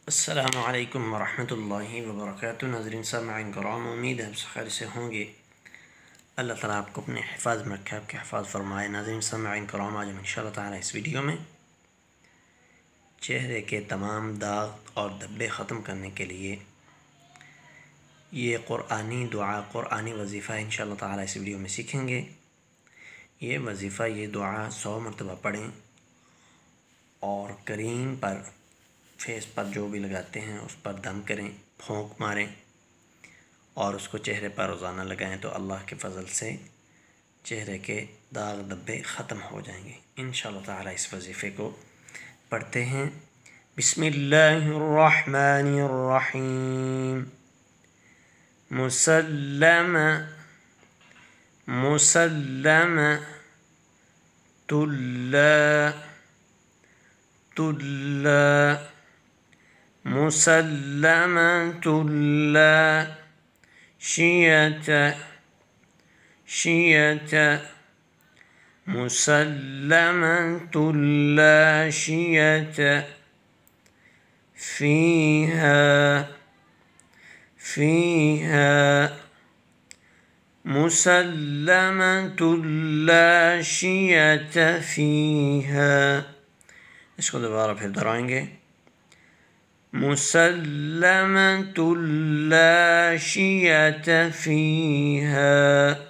السلام علیکم ورحمۃ اللہ وبرکاتہ۔ ناظرین سامعین کرام، امید ہے آپ خیر سے ہوں گے۔ اللہ تعالیٰ آپ کو اپنے حفاظ میں رکھے، آپ کے حفاظ فرمائے۔ ناظرین سامعین کرام، آج ہم انشاءاللہ تعالیٰ اس ویڈیو میں چہرے کے تمام داغ اور دھبے ختم کرنے کے لیے یہ قرآنی دعا، قرآنی وظیفہ انشاءاللہ تعالیٰ اس ویڈیو میں سیکھیں گے۔ یہ وظیفہ، یہ دعا 100 مرتبہ پڑھیں اور کریم پر، فیس پر جو بھی لگاتے ہیں اس پر دم کریں، پھونک ماریں اور اس کو چہرے پر روزانہ لگائیں تو اللہ کے فضل سے چہرے کے داغ دھبے ختم ہو جائیں گے انشاءاللہ تعالی۔ اس وظیفے کو پڑھتے ہیں۔ بسم اللہ الرحمن الرحیم۔ مسلم مسلم تلا تلا مسلمة لا شية شية مسلمة لا شية فيها فيها مسلمة لا شية فيها۔ اس کو دوبارہ پھر دہرائیں گے۔ مسلمة لا شية فيها